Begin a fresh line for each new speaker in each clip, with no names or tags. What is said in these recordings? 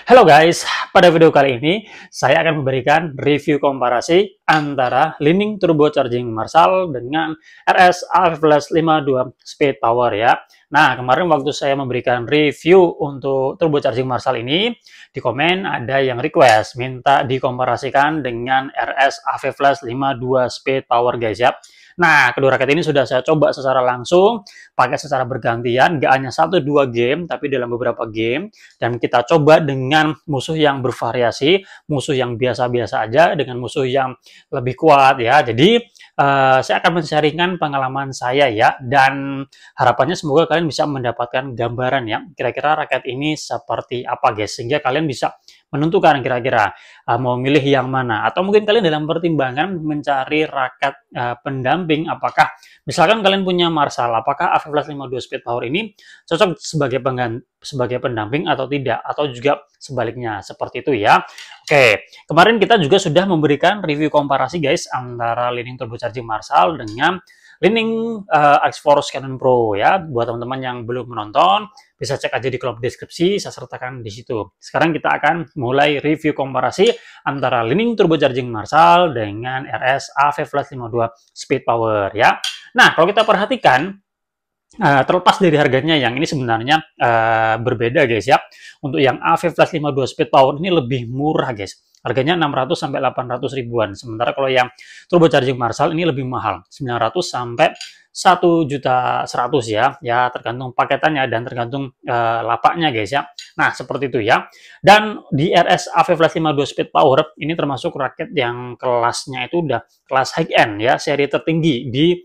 Halo guys, pada video kali ini saya akan memberikan review komparasi antara Li-Ning Turbocharging Marshall dengan RS A-Flash 52 Speed Power ya. Nah, kemarin waktu saya memberikan review untuk turbocharging Marshall ini, di komen ada yang request minta dikomparasikan dengan RS A-Flash 52 Speed Power guys ya. Nah, kedua raket ini sudah saya coba secara langsung, pakai secara bergantian, nggak hanya 1-2 game, tapi dalam beberapa game. Dan kita coba dengan musuh yang bervariasi, musuh yang biasa-biasa aja, dengan musuh yang lebih kuat ya. Jadi, saya akan men-sharingkan pengalaman saya ya, dan harapannya semoga kalian bisa mendapatkan gambaran ya, kira-kira raket ini seperti apa guys, sehingga kalian bisa menentukan kira-kira mau milih yang mana, atau mungkin kalian dalam pertimbangan mencari raket pendamping, apakah misalkan kalian punya Marshall, apakah A-Flash 52 Speed Power ini cocok sebagai pendamping atau tidak, atau juga sebaliknya, seperti itu ya. Oke, kemarin kita juga sudah memberikan review komparasi guys antara Li-Ning Turbocharging Marshall dengan Li-Ning X-Force Cannon Pro ya. Buat teman-teman yang belum menonton, bisa cek aja di kolom deskripsi, saya sertakan di situ. Sekarang kita akan mulai review komparasi antara Li-Ning Turbocharging Marshall dengan RS A-Flash 52 Speed Power ya. Nah, kalau kita perhatikan, terlepas dari harganya yang ini sebenarnya berbeda guys ya. Untuk yang A-Flash 52 Speed Power ini lebih murah guys. Harganya 600 sampai 800 ribuan. Sementara kalau yang turbocharging Marshall ini lebih mahal, 900 sampai 1.100.000 ya. Ya tergantung paketannya dan tergantung lapaknya guys ya. Nah, seperti itu ya. Dan di RS A-Flash 52 Speed Power ini termasuk raket yang kelasnya itu udah kelas high end ya, seri tertinggi di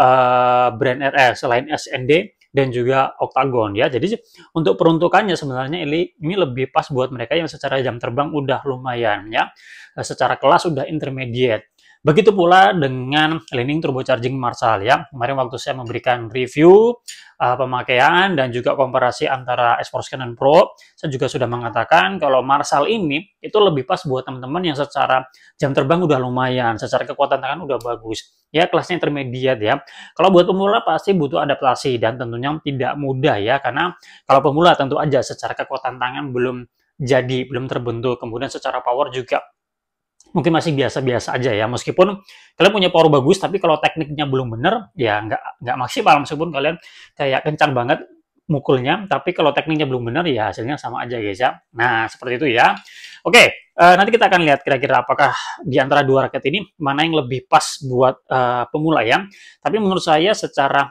brand RS selain SND dan juga Octagon ya. Jadi untuk peruntukannya sebenarnya ini lebih pas buat mereka yang secara jam terbang udah lumayan ya, secara kelas udah intermediate. Begitu pula dengan Li-Ning Turbocharging Marshall ya. Kemarin waktu saya memberikan review pemakaian dan juga komparasi antara X-Force Cannon Pro, saya juga sudah mengatakan kalau Marshall ini itu lebih pas buat teman-teman yang secara jam terbang udah lumayan, secara kekuatan tangan udah bagus. Ya, kelasnya intermediate ya. Kalau buat pemula pasti butuh adaptasi dan tentunya tidak mudah ya, karena kalau pemula tentu aja secara kekuatan tangan belum terbentuk, kemudian secara power juga mungkin masih biasa-biasa aja ya, meskipun kalian punya power bagus, tapi kalau tekniknya belum bener, ya nggak maksimal, meskipun kalian kayak kencang banget mukulnya, tapi kalau tekniknya belum bener, ya hasilnya sama aja guys ya. Nah, seperti itu ya. Oke, nanti kita akan lihat kira-kira apakah di antara dua raket ini, mana yang lebih pas buat pemula ya. Tapi menurut saya secara,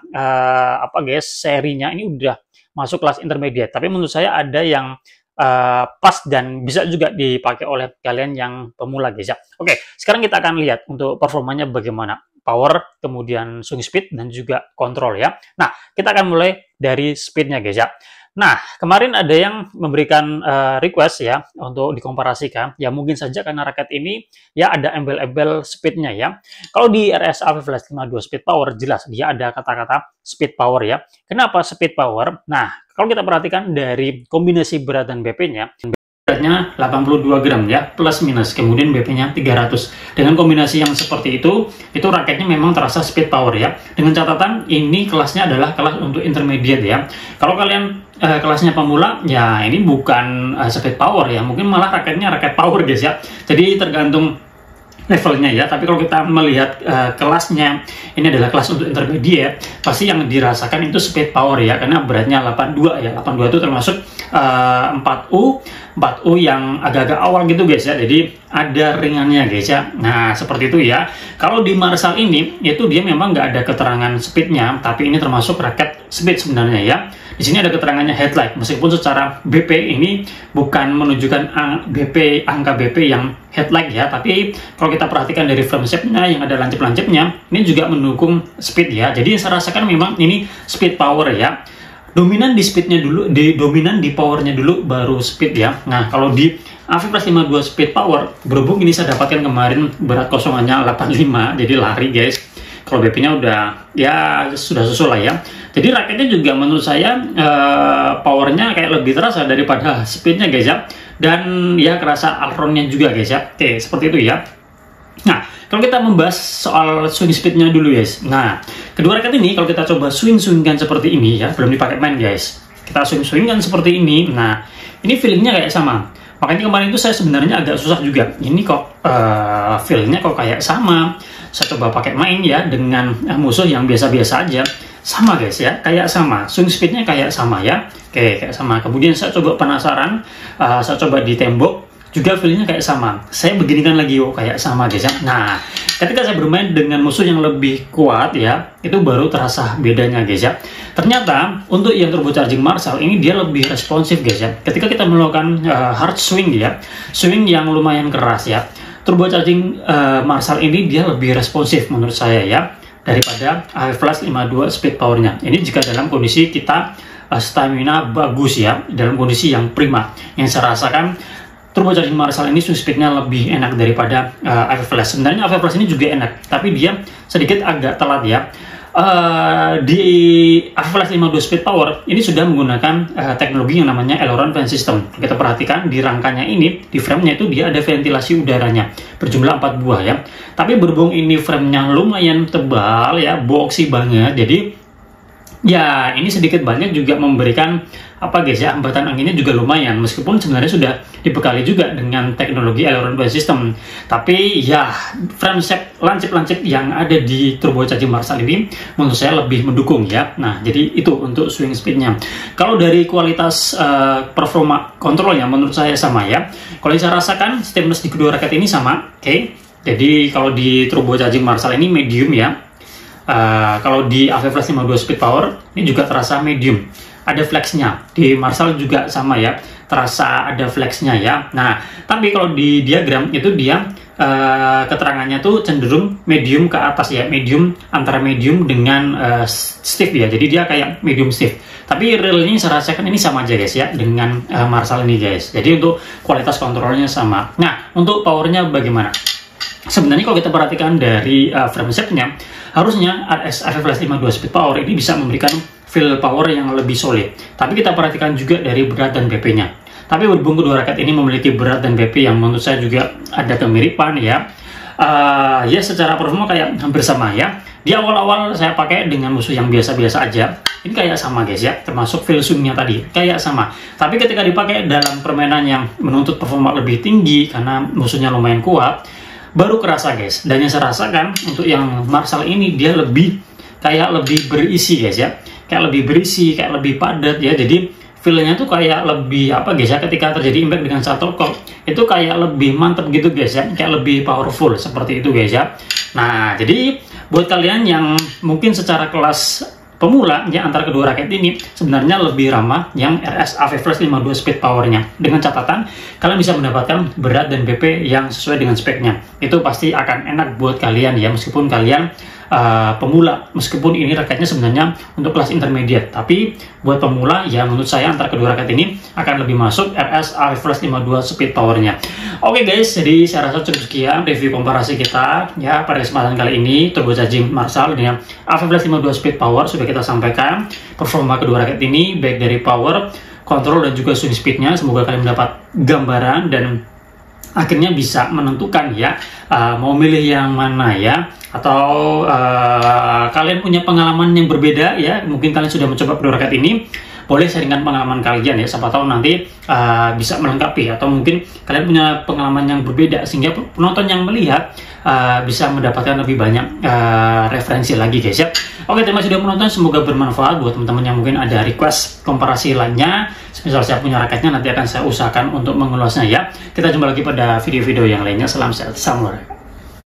serinya ini udah masuk kelas intermediate, tapi menurut saya ada yang pas dan bisa juga dipakai oleh kalian yang pemula guys ya. Oke, sekarang kita akan lihat untuk performanya bagaimana, power, kemudian swing speed dan juga kontrol ya. Nah, kita akan mulai dari speednya guys ya. Nah, kemarin ada yang memberikan request ya untuk dikomparasikan. Ya mungkin saja karena raket ini ya ada embel-embel speednya ya. Kalau di RS A-Flash 52 Speed Power jelas dia ada kata-kata speed power ya. Kenapa speed power? Nah, kalau kita perhatikan dari kombinasi berat dan BP-nya, beratnya 82 gram ya, plus minus, kemudian BP-nya 300. Dengan kombinasi yang seperti itu raketnya memang terasa speed power ya. Dengan catatan ini kelasnya adalah kelas untuk intermediate ya. Kalau kalian kelasnya pemula, ya ini bukan speed power ya, mungkin malah raketnya raket power guys ya. Jadi tergantung levelnya ya, tapi kalau kita melihat kelasnya ini adalah kelas untuk intermediate, pasti yang dirasakan itu speed power ya, karena beratnya 82 ya. 82 itu termasuk 4U yang agak-agak awal gitu guys ya, jadi ada ringannya guys ya. Nah, seperti itu ya. Kalau di Marshall ini itu dia memang nggak ada keterangan speednya, tapi ini termasuk raket speed sebenarnya ya. Di sini ada keterangannya headlight, meskipun secara BP ini bukan menunjukkan angka BP yang headlight ya, tapi kalau kita perhatikan dari frame shape-nya yang ada lancip-lancipnya, ini juga mendukung speed ya. Jadi saya rasakan memang ini speed power ya. Dominan di speednya dulu, dominan di powernya dulu, baru speed ya. Nah, kalau di A-Flash 52 Speed Power, berhubung ini saya dapatkan kemarin berat kosongannya 85, jadi lari guys. Kalau BP-nya udah ya sudah susul lah ya. Jadi raketnya juga menurut saya powernya kayak lebih terasa daripada speednya guys ya. Dan ya kerasa allroundnya juga guys ya. Oke, seperti itu ya. Nah, kalau kita membahas soal swing speednya dulu guys. Nah, kedua raket ini kalau kita coba swing-swingkan seperti ini ya, belum dipakai main guys. Kita swing-swingkan seperti ini. Nah, ini feelingnya kayak sama. Makanya kemarin itu saya sebenarnya agak susah juga. Ini kok feel-nya kok kayak sama. Saya coba pakai main ya dengan musuh yang biasa-biasa aja. Sama guys ya, kayak sama. Swing speed-nya kayak sama ya. Oke, kayak sama. Kemudian saya coba penasaran, saya coba di tembok. Juga feelnya kayak sama. Saya beginikan lagi, oh kayak sama guys ya. Nah, ketika saya bermain dengan musuh yang lebih kuat ya, itu baru terasa bedanya guys ya. Ternyata untuk yang turbocharging Marshall ini dia lebih responsif guys ya. Ketika kita melakukan hard swing ya, swing yang lumayan keras ya, turbocharging Marshall ini dia lebih responsif menurut saya ya, daripada AV Flash 52 speed powernya. Ini jika dalam kondisi kita stamina bagus ya, dalam kondisi yang prima. Yang saya rasakan turbocharging Marshall ini swing speednya lebih enak daripada AV Flash. Sebenarnya AV Flash ini juga enak, tapi dia sedikit agak telat ya. Di AV Flash 52 speed power ini sudah menggunakan teknologi yang namanya aileron vent system. Kita perhatikan di rangkanya ini, di framenya itu dia ada ventilasi udaranya berjumlah 4 buah ya. Tapi berhubung ini framenya lumayan tebal ya, boxy banget, jadi ya ini sedikit banyak juga memberikan apa guys ya, hambatan anginnya juga lumayan, meskipun sebenarnya sudah dibekali juga dengan teknologi aileron vent system. Tapi ya frame shape lancip-lancip yang ada di turbocharging Marshall ini menurut saya lebih mendukung ya. Nah, jadi itu untuk swing speednya. Kalau dari kualitas performa kontrolnya menurut saya sama ya. Kalau yang saya rasakan stiffness di kedua raket ini sama. Oke. Jadi kalau di turbocharging Marshall ini medium ya. Kalau di AV Flash 52 speed power ini juga terasa medium. Ada flexnya. Di Marshall juga sama ya, terasa ada flexnya ya. Nah, tapi kalau di diagram itu dia keterangannya tuh cenderung medium ke atas ya, medium, antara medium dengan stiff ya. Jadi dia kayak medium stiff. Tapi realnya saya rasakan ini sama aja guys ya dengan Marshall ini guys. Jadi untuk kualitas kontrolnya sama. Nah, untuk powernya bagaimana? Sebenarnya kalau kita perhatikan dari frame shape-nya, harusnya RS AV Flash 52 speed power ini bisa memberikan feel power yang lebih solid. Tapi kita perhatikan juga dari berat dan BP-nya. Tapi berhubung kedua raket ini memiliki berat dan BP yang menurut saya juga ada kemiripan ya. Ya secara performa kayak hampir sama ya. Di awal-awal saya pakai dengan musuh yang biasa-biasa aja. Ini kayak sama guys ya, termasuk feel swing-nya tadi. Kayak sama. Tapi ketika dipakai dalam permainan yang menuntut performa lebih tinggi karena musuhnya lumayan kuat, baru kerasa guys. Dan yang saya rasakan untuk yang Marshall ini dia lebih kayak lebih berisi guys ya, kayak lebih berisi, kayak lebih padat ya. Jadi feel-nya tuh kayak lebih apa guys ya, ketika terjadi impact dengan shuttlecock itu kayak lebih mantep gitu guys ya, kayak lebih powerful seperti itu guys ya. Nah, jadi buat kalian yang mungkin secara kelas pemula ya antara kedua raket ini sebenarnya lebih ramah yang RS AV Flash 52 speed powernya, dengan catatan kalian bisa mendapatkan berat dan BP yang sesuai dengan speknya. Itu pasti akan enak buat kalian ya, meskipun kalian pemula, meskipun ini raketnya sebenarnya untuk kelas intermediate, tapi buat pemula ya menurut saya antara kedua raket ini akan lebih masuk RS AV Flash 52 speed powernya. Oke guys, jadi saya rasa cukup sekian review komparasi kita ya pada kesempatan kali ini. Turbocharging Marshall dengan AV Flash 52 speed power sudah kita sampaikan performa kedua raket ini baik dari power, kontrol dan juga swing speednya. Semoga kalian mendapat gambaran dan akhirnya bisa menentukan ya mau milih yang mana ya, atau kalian punya pengalaman yang berbeda ya, mungkin kalian sudah mencoba kedua raket ini, boleh sharingkan pengalaman kalian ya, siapa tahu nanti bisa melengkapi, atau mungkin kalian punya pengalaman yang berbeda sehingga penonton yang melihat bisa mendapatkan lebih banyak referensi lagi guys ya. Oke, terima kasih sudah menonton, semoga bermanfaat buat teman-teman yang mungkin ada request komparasi lainnya. Misal saya punya raketnya nanti akan saya usahakan untuk mengulasnya ya. Kita jumpa lagi pada video-video yang lainnya. Salam sehat, samurai.